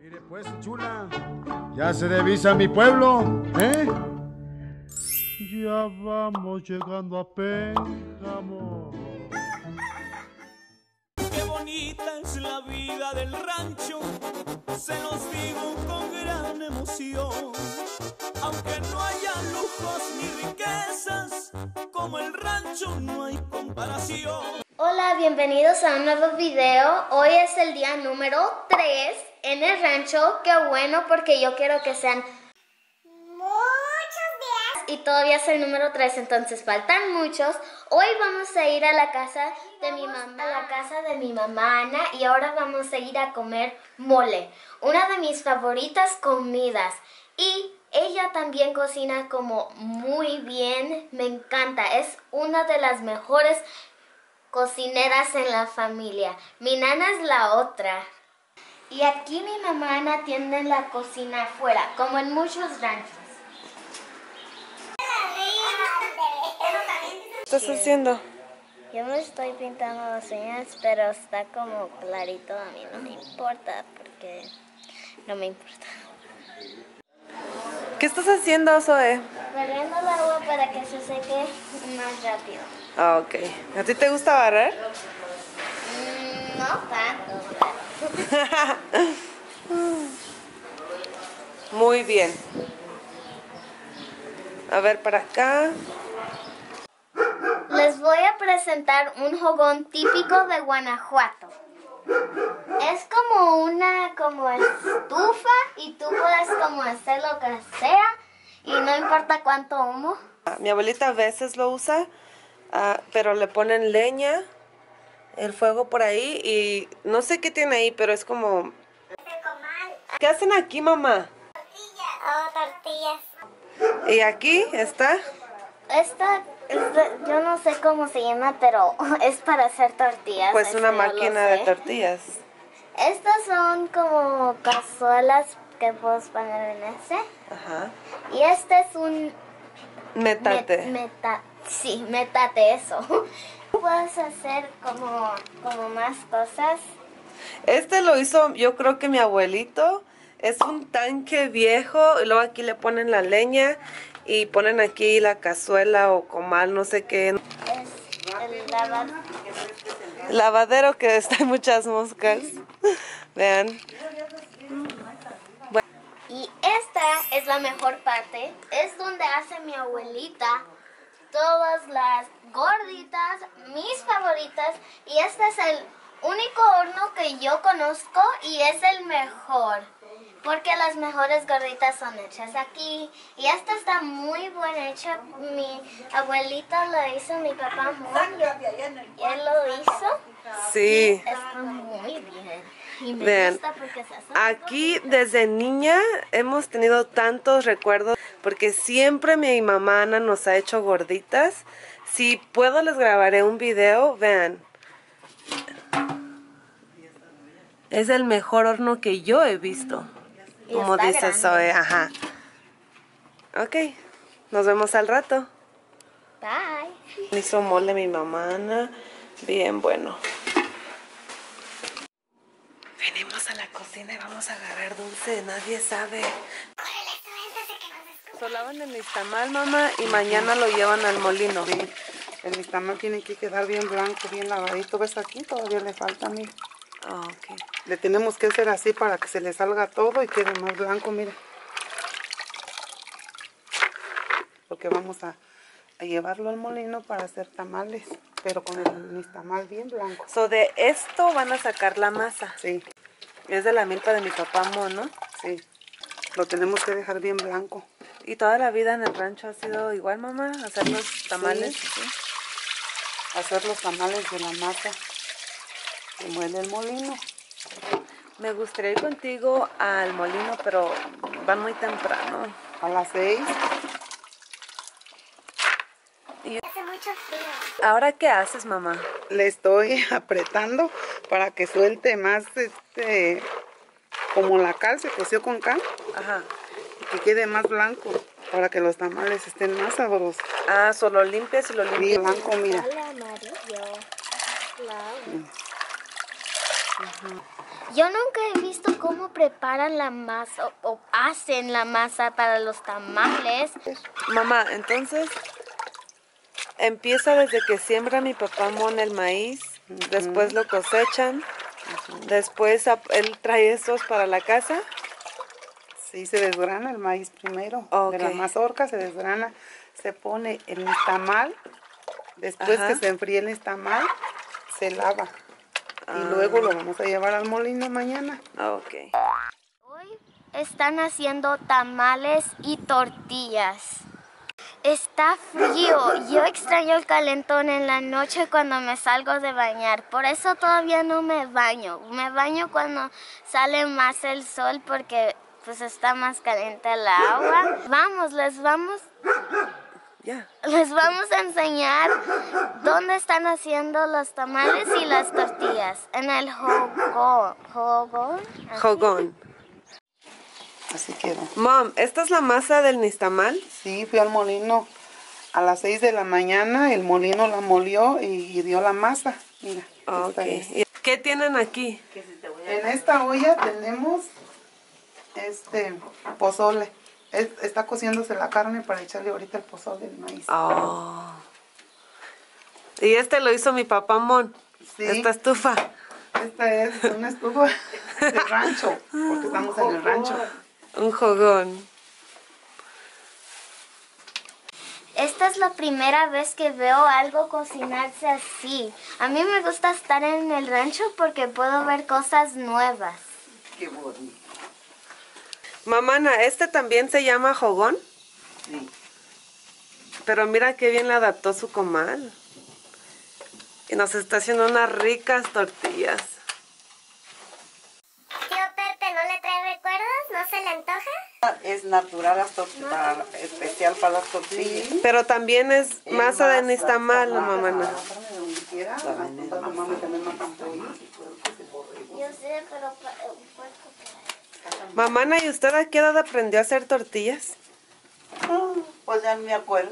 Mire pues, chula, ya se divisa mi pueblo, ¿eh? Ya vamos llegando a Pénjamo. Qué bonita es la vida del rancho, se los digo con gran emoción. Aunque no haya lujos ni riquezas, como el rancho no hay comparación. Hola, bienvenidos a un nuevo video. Hoy es el día número 3 en el rancho. Qué bueno, porque yo quiero que sean muchos días y todavía es el número 3, entonces faltan muchos. Hoy vamos a ir a la casa de mi mamá, Ana, y ahora vamos a ir a comer mole, una de mis favoritas comidas. Y ella también cocina como muy bien, me encanta, es una de las mejores cocineras en la familia. Mi nana es la otra. Y aquí mi mamá Ana tiene la cocina afuera, como en muchos ranchos. ¿Qué estás haciendo? Yo me estoy pintando las uñas, pero está como clarito. A mí no me importa, porque no me importa. ¿Qué estás haciendo, Zoe? Barriendo el agua para que se seque más rápido. Ah, ok. ¿A ti te gusta barrer? No tanto, pero... Muy bien. A ver, para acá. Les voy a presentar un jugón típico de Guanajuato. Es como una estufa y tú puedes como hacer lo que sea y no importa cuánto humo. Mi abuelita a veces lo usa, pero le ponen leña, el fuego por ahí y no sé qué tiene ahí, pero es como... ¿Qué hacen aquí, mamá? Tortillas. ¿Y aquí está? Yo no sé cómo se llama, pero es para hacer tortillas. Pues eso una yo máquina lo de sé. tortillas. Estas son como cazuelas que puedes poner en ese. Ajá. Y este es un... Metate. Metate, eso. Puedes hacer como más cosas. Este lo hizo, yo creo que mi abuelito. Es un tanque viejo y luego aquí le ponen la leña y ponen aquí la cazuela o comal, no sé qué. Es el Lavadero que está en muchas moscas. Vean. Bueno. Y esta es la mejor parte. Es donde hace mi abuelita todas las gorditas, mis favoritas. Y este es el único horno que yo conozco y es el mejor. Porque las mejores gorditas son hechas aquí. Y esta está muy bien hecha. Mi abuelita lo hizo, mi papá muy bien. Él lo hizo. Sí. Está muy bien. Y me Vean, gusta porque se hace aquí desde niña hemos tenido tantos recuerdos porque siempre mi mamá Ana nos ha hecho gorditas. Si puedo les grabaré un video, vean. Es el mejor horno que yo he visto. Y Como está dice grande. Zoe, ajá. Ok, nos vemos al rato. Bye. Hizo mole mi mamá Ana, bien bueno. Venimos a la cocina y vamos a agarrar dulce, nadie sabe. Solaban el nixtamal, mamá, y mañana lo llevan al molino. Sí, el nixtamal tiene que quedar bien blanco, bien lavadito. ¿Ves aquí? Todavía le falta, mira. Oh, ok. Le tenemos que hacer así para que se le salga todo y quede más blanco, mira. Porque vamos a llevarlo al molino para hacer tamales, pero con el nixtamal bien blanco. So, de esto van a sacar la masa. Sí, Es de la milpa de mi papá Mo, ¿no? sí. Lo tenemos que dejar bien blanco. Y toda la vida en el rancho ha sido igual, mamá, hacer los tamales. Sí. ¿Sí? Hacer los tamales de la masa que muele el molino. Me gustaría ir contigo al molino, pero van muy temprano. A las 6. Hace mucho frío. ¿Ahora qué haces, mamá? Le estoy apretando para que suelte más, como la cal se coció con cal, Ajá. y que quede más blanco, para que los tamales estén más sabrosos. Ah, solo limpias y lo limpias. Bien blanco, mira. Sale amarillo. Claro. Yo nunca he visto cómo preparan la masa o hacen la masa para los tamales. Mamá, entonces empieza desde que siembra mi papá Mon el maíz, después lo cosechan, después él trae estos para la casa. Sí, se desgrana el maíz primero. Ok. De la mazorca se desgrana, se pone el nixtamal. Después Ajá. que se enfríe el nixtamal, se lava. Y luego lo vamos a llevar al molino mañana. Ok. Hoy están haciendo tamales y tortillas. Está frío. Yo extraño el calentón en la noche cuando me salgo de bañar. Por eso todavía no me baño. Me baño cuando sale más el sol porque pues está más caliente el agua. Vamos, les vamos a enseñar dónde están haciendo los tamales y las tortillas. En el Jogón. Así quedó. Mom, ¿esta es la masa del nixtamal? Sí, fui al molino a las 6 de la mañana. El molino la molió y dio la masa. Mira, Ok. esta es. ¿Y qué tienen aquí? En esta olla tenemos pozole. Está cociéndose la carne para echarle ahorita el pozole del maíz. Oh. Y este lo hizo mi papá Mon. Sí. Esta estufa. Esta es una estufa de rancho, porque estamos en el rancho. Un jogón. Esta es la primera vez que veo algo cocinarse así. A mí me gusta estar en el rancho porque puedo ver cosas nuevas. Qué bonito. Mamana, ¿este también se llama jogón? Sí. Pero mira qué bien le adaptó su comal. Y nos está haciendo unas ricas tortillas. Tío Pepe, ¿no le trae recuerdos? ¿No se le antoja? Es natural, especial para las tortillas. Pero también es masa de nixtamal, mamana. Yo sé, pero... Mamana, ¿y usted a qué edad aprendió a hacer tortillas? Pues ya no me acuerdo.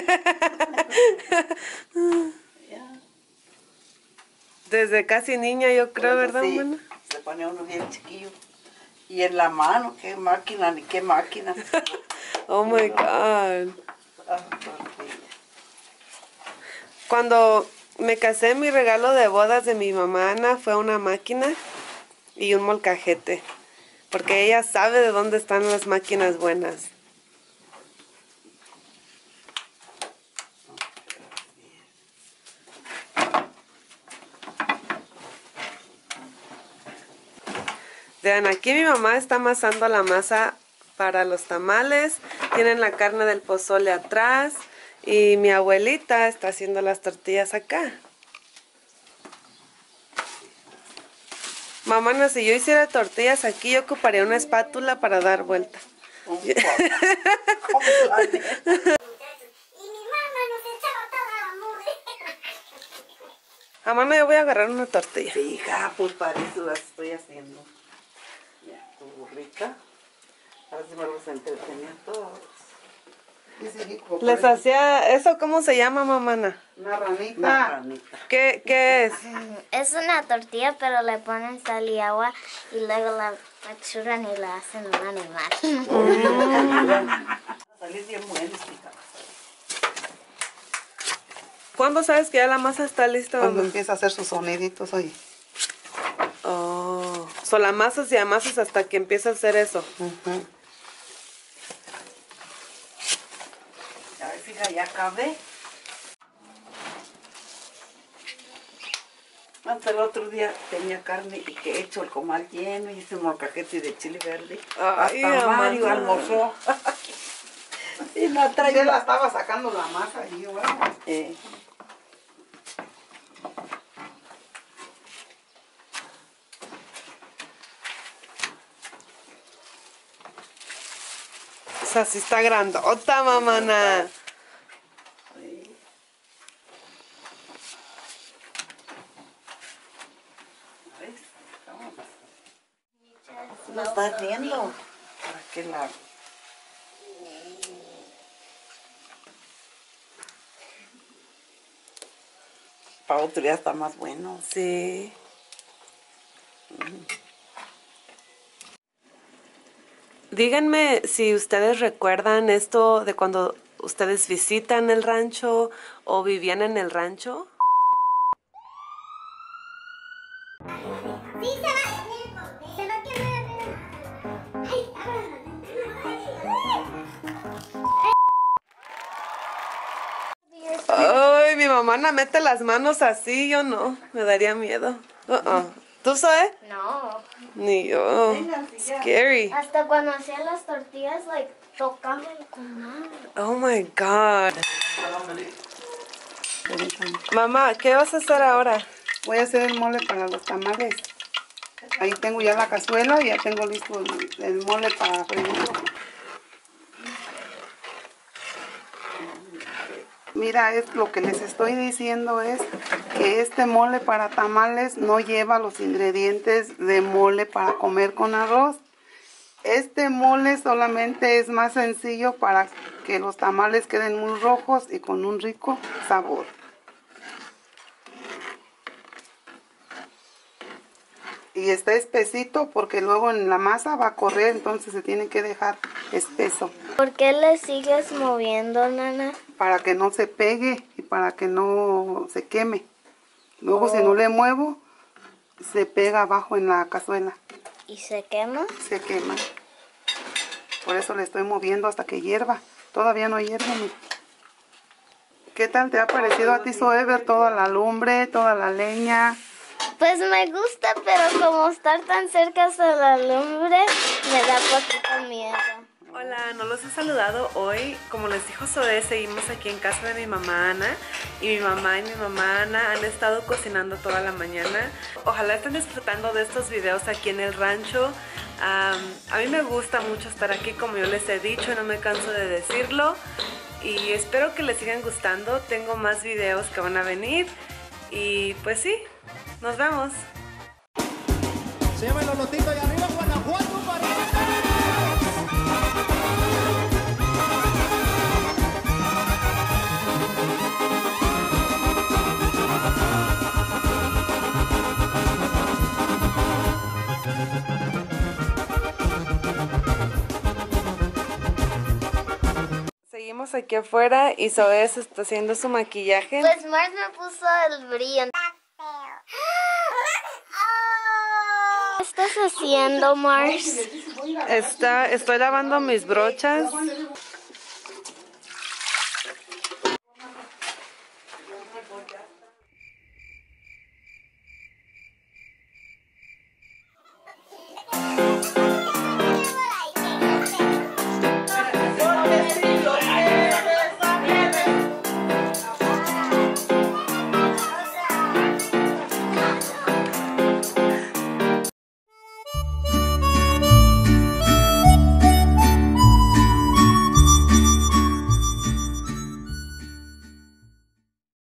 Desde casi niña, yo creo, ¿verdad, Sí, mamana? se pone uno bien chiquillo. Y en la mano, qué máquina, ni qué máquina. Oh my God. Ah, tortilla. Cuando me casé, mi regalo de bodas de mi mamá Ana fue una máquina y un molcajete. Porque ella sabe de dónde están las máquinas buenas. Vean, aquí mi mamá está amasando la masa para los tamales. Tienen la carne del pozole atrás. Y mi abuelita está haciendo las tortillas acá. Mamá, no, si yo hiciera tortillas aquí, yo ocuparía una espátula para dar vuelta. ¿Cómo la haré? Y mi mamá nos echaba toda la mugre. Mamá, no, yo voy a agarrar una tortilla. Sí, hija, pues para eso las estoy haciendo. Ya, estuvo rica. Ahora sí me los entretenía todos. Les hacía... ¿Eso cómo se llama, mamana? Una ranita. Una ranita. ¿Qué es? Es una tortilla, pero le ponen sal y agua y luego la achuran y la hacen un animal. Va a salir bien buenos, hija. ¿Cuándo sabes que ya la masa está lista, Cuando mamá? empieza a hacer sus soniditos ahí. Oh. So, la amasas y amasas hasta que empieza a hacer eso. A ver, hija, ya acabé. Hasta el otro día tenía carne y que he hecho el comal lleno y hice molcajete de chile verde. Ay, Hasta Mario mamá. almorzó. Y no Yo traía la estaba sacando la masa y yo, bueno. O sea, sí está grandota, mamana. ¿Ves? Vamos. Lo estás viendo. ¿Para qué lado? Para otro día está más bueno. Sí. díganme si ustedes recuerdan esto de cuando ustedes visitan el rancho o vivían en el rancho. Sí, se va a quemar. Ay, mi mamá no mete las manos así, yo no, me daría miedo. ¿Tú sabes? No. Ni yo. Scary. Hasta cuando hacía las tortillas, like, tocaba el comal. Oh my God. Mamá, ¿qué vas a hacer ahora? Voy a hacer el mole para los tamales. Ahí tengo ya la cazuela y ya tengo listo el mole para freírlo. Mira, es lo que les estoy diciendo es que este mole para tamales no lleva los ingredientes de mole para comer con arroz. Este mole solamente es más sencillo para que los tamales queden muy rojos y con un rico sabor. Y está espesito porque luego en la masa va a correr, entonces se tiene que dejar espeso. ¿Por qué le sigues moviendo, nana? Para que no se pegue y para que no se queme. Luego si no le muevo, se pega abajo en la cazuela. ¿Y se quema? Se quema. Por eso le estoy moviendo hasta que hierva. Todavía no hierve. ¿Qué tal te ha parecido a ti, Zoe, ver toda la lumbre, toda la leña? Pues me gusta, pero como estar tan cerca de la lumbre, me da poquito miedo. Hola, no los he saludado hoy. Como les dijo Zoe, seguimos aquí en casa de mi mamá Ana. Y mi mamá Ana han estado cocinando toda la mañana. Ojalá estén disfrutando de estos videos aquí en el rancho. A mí me gusta mucho estar aquí, como yo les he dicho, no me canso de decirlo. Y espero que les sigan gustando. Tengo más videos que van a venir. Y pues sí, nos vemos. Se llama los lotitos y arriba Guanajuato para... Seguimos aquí afuera y Zoe se está haciendo su maquillaje. Pues Mars me puso el brillo. ¿Qué estás haciendo, Mars? Estoy lavando mis brochas.